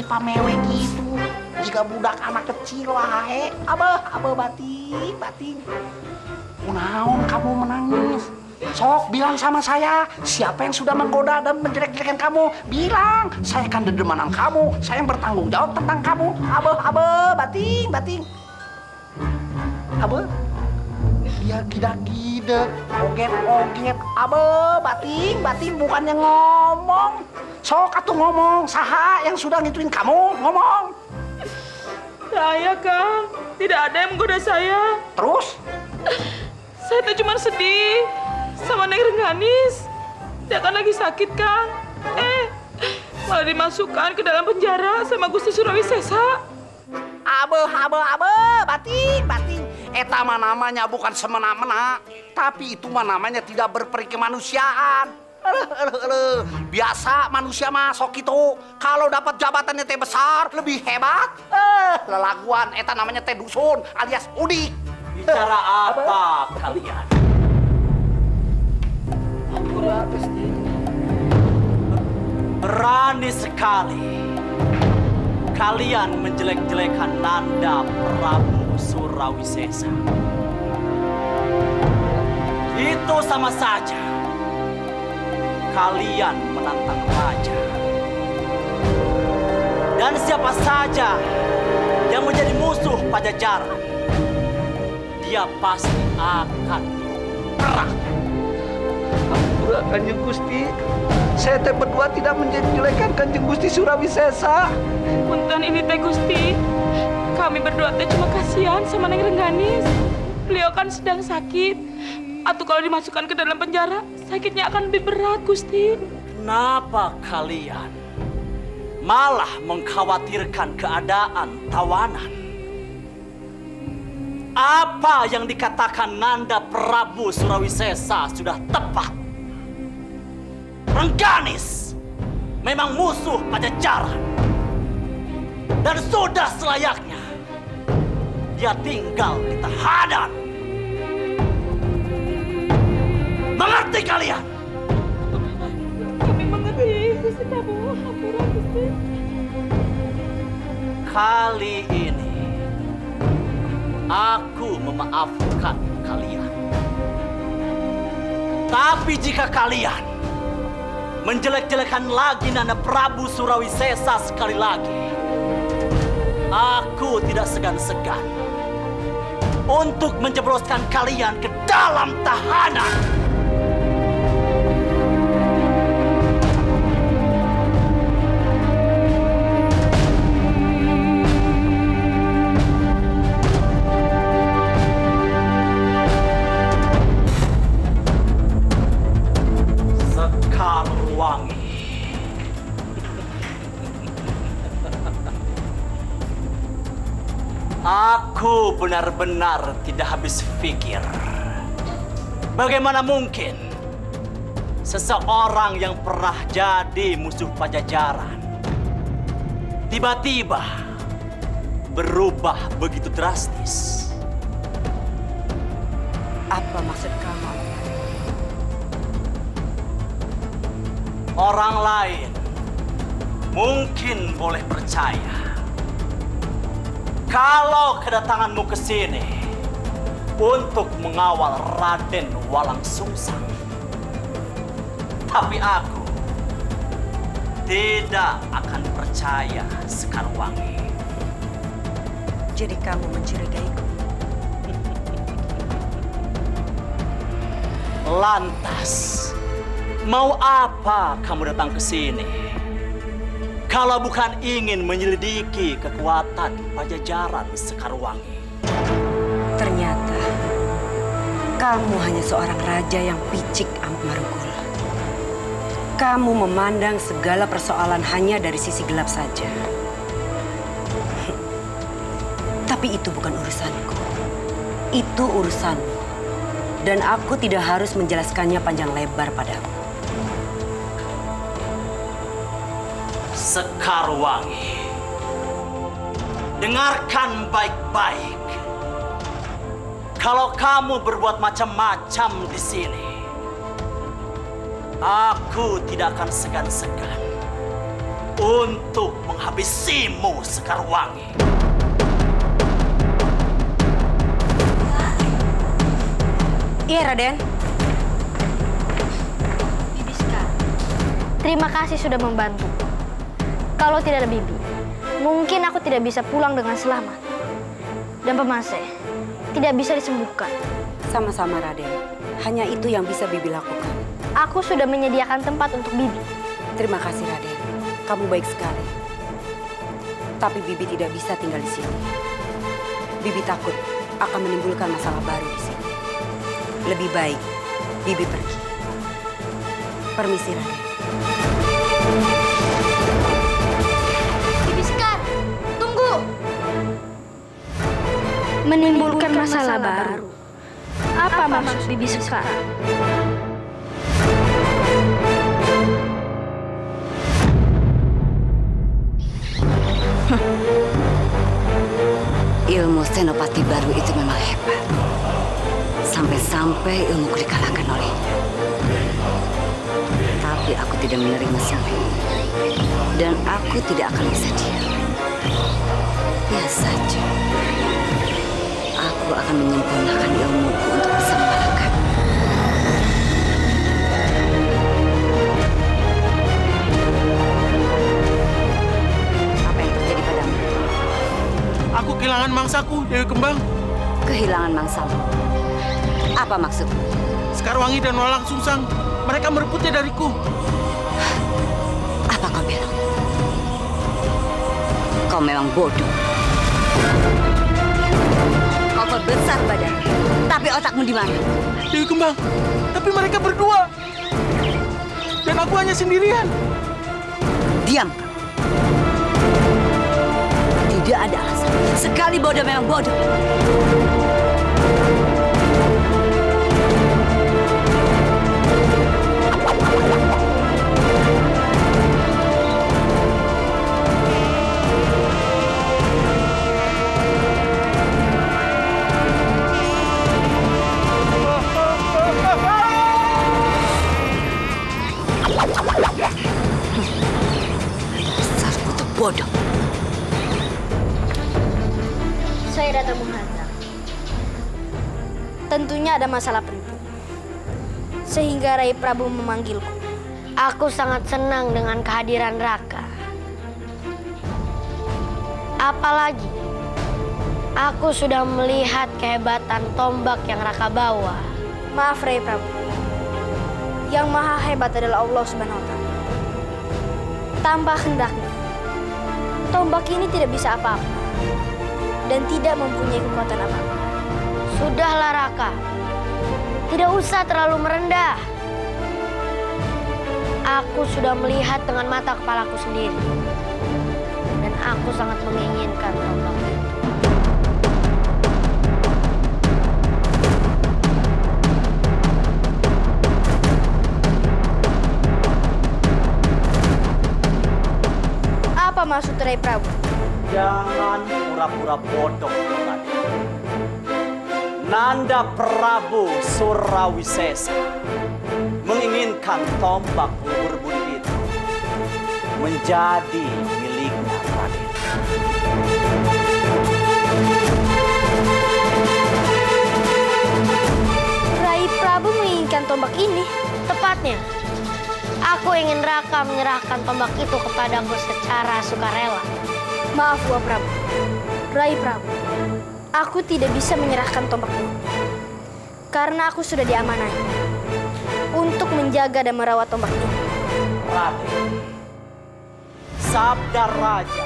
pamewe gitu. Jika budak anak kecil wae. Abah bating. Kunaon kamu menangis? Sok bilang sama saya, siapa yang sudah menggoda dan menjelek-jelekan kamu? Bilang, saya kan dedemanan kamu. Saya yang bertanggung jawab tentang kamu. Abah, bating. Abah, dia gida-gida, oget-oget. Abah, bating, bukannya ngomong. Sok atuh ngomong, saha yang sudah ngituin kamu? Ngomong. Saya, Kang. Tidak ada yang menggoda saya. Terus? Saya tuh cuma sedih sama Neng Rengganis. Dia kan lagi sakit, Kang. Malah dimasukkan ke dalam penjara sama Gusti Surawi Sesa. Abah, bating. Eta mah namanya bukan semena-mena, tapi itu mah namanya tidak berperi kemanusiaan. Biasa manusia mah sok itu. Kalau dapat jabatannya teh besar, lebih hebat. Lelaguan, eta namanya teh dusun alias udik. Bicara apa kalian? Berani sekali kalian menjelek-jelekan Nanda Prabu Surawi Sesa. Itu sama saja kalian menantang raja. Dan siapa saja yang menjadi musuh Pajajaran, dia pasti akan perang. Ampura Kanjeng Gusti, saya teh berdua tidak menjelek-jelekan Kanjeng Gusti Surawi Sesa. Punten ini teh Gusti, kami berdua teh cuma kasihan sama Neng Rengganis. Beliau kan sedang sakit. Atau kalau dimasukkan ke dalam penjara, sakitnya akan lebih berat, Gusti. Kenapa kalian malah mengkhawatirkan keadaan tawanan? Apa yang dikatakan Nanda Prabu Surawi Sesa sudah tepat. Rengganis memang musuh Pajajaran. Dan sudah selayaknya dia tinggal di tahanan. Mengerti kalian? Kami mengerti, Gusti Prabu. Ampura, Gusti. Kali ini aku memaafkan kalian. Tapi jika kalian menjelek-jelekan lagi Nanda Prabu Surawi Sesa sekali lagi, aku tidak segan-segan untuk menjebloskan kalian ke dalam tahanan. Aku benar-benar tidak habis pikir. Bagaimana mungkin seseorang yang pernah jadi musuh Pajajaran tiba-tiba berubah begitu drastis? Apa maksud kamu? Orang lain mungkin boleh percaya kalau kedatanganmu ke sini untuk mengawal Raden Walang Sungsang. Tapi aku tidak akan percaya, Sekarwangi. Jadi kamu mencurigaiku? Lantas, mau apa kamu datang ke sini? Kalau bukan ingin menyelidiki kekuatan Pajajaran, Sekarwangi. Ternyata kamu hanya seorang raja yang picik Ammarukul. Kamu memandang segala persoalan hanya dari sisi gelap saja. Tapi itu bukan urusanku. Itu urusanmu. Dan aku tidak harus menjelaskannya panjang lebar padamu. Sekarwangi, dengarkan baik-baik. Kalau kamu berbuat macam-macam di sini, aku tidak akan segan-segan untuk menghabisimu, Sekarwangi. Iya, Raden. Bibi Sekar, terima kasih sudah membantu. Kalau tidak ada Bibi, mungkin aku tidak bisa pulang dengan selamat. Dan Pemase tidak bisa disembuhkan. Sama-sama, Raden. Hanya itu yang bisa Bibi lakukan. Aku sudah menyediakan tempat untuk Bibi. Terima kasih, Raden. Kamu baik sekali. Tapi Bibi tidak bisa tinggal di sini. Bibi takut akan menimbulkan masalah baru di sini. Lebih baik Bibi pergi. Permisi, Raden. Bibi Sekar, tunggu! Menimbulkan masalah baru. Apa maksud Bibi Sekar? Ilmu senopati baru itu memang hebat. Sampai-sampai ilmuku dikalahkan olehnya. Tapi aku tidak menerima semua. Dan aku tidak akan bisa diam. Biar saja. Aku akan menyempurnakan ilmuku untuk bisa mengalahkan. Apa yang terjadi padamu? Aku kehilangan mangsaku, Dewi Kembang. Kehilangan mangsamu. Apa maksudmu? Sekarwangi dan Walang Sungsang, mereka merebutnya dariku. Apa kau bilang? Kau memang bodoh. Kau besar badan, tapi otakmu di mana? Dewi Kembang, tapi mereka berdua. Dan aku hanya sendirian. Diam. Tidak ada alasan. Sekali bodoh memang bodoh. Dasar butuh bodoh. Saya datang menghadap. Tentunya ada masalah penting. Sehingga Rai Prabu memanggilku. Aku sangat senang dengan kehadiran Raka. Apalagi, aku sudah melihat kehebatan tombak yang Raka bawa. Maaf Rai Prabu. Yang maha hebat adalah Allah Subhanahu wa Ta'ala. Tanpa hendaknya, tombak ini tidak bisa apa-apa. Dan tidak mempunyai kekuatan apa-apa. Sudahlah Raka. Tidak usah terlalu merendah. Aku sudah melihat dengan mata kepalaku sendiri. Dan aku sangat menginginkan tombak itu. Apa maksud Rai Prabu? Jangan pura-pura bodoh, Raden. Nanda Prabu Surawisesa menginginkan tombak Ubur Budi itu menjadi miliknya, Raden. Rai Prabu menginginkan tombak ini? Tepatnya, aku ingin Raka menyerahkan tombak itu kepadaku secara sukarela. Maaf, Wak Prabu. Rai Prabu, aku tidak bisa menyerahkan tombak ini. Karena aku sudah diamanai untuk menjaga dan merawat tombak ini. Raden, sabda raja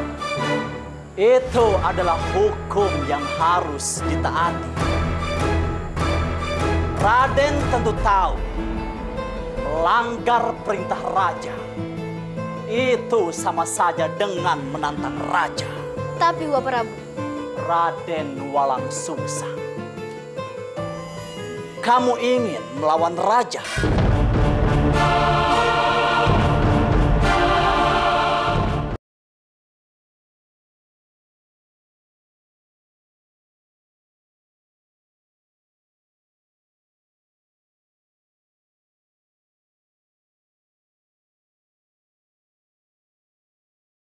itu adalah hukum yang harus ditaati. Raden tentu tahu, melanggar perintah raja itu sama saja dengan menantang raja. Tapi Wak Prabu, Raden Walang Sungsang, kamu ingin melawan raja?